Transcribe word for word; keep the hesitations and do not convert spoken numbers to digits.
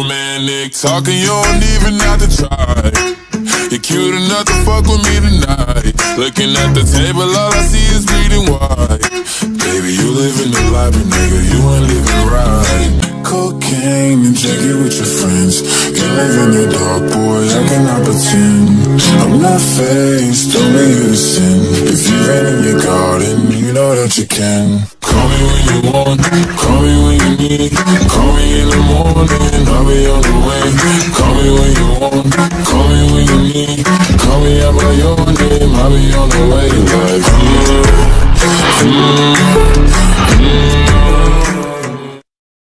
romantic talking, you don't even have to try. You're cute enough to fuck with me tonight. Looking at the table, all I see is bleeding white. Baby, you living the life, but nigga, you ain't living right. Cocaine and drinking with your friends. You live in the dark, boy, I cannot pretend. I'm not faced, only you to sin. If you ain't in your garden, you know that you can. Call me when you want, call me when you need. Call me in the morning, I'll be on the way. Call me when you want, call me when you need. Call me out by your name, I'll be on the way. Like, mm, mm.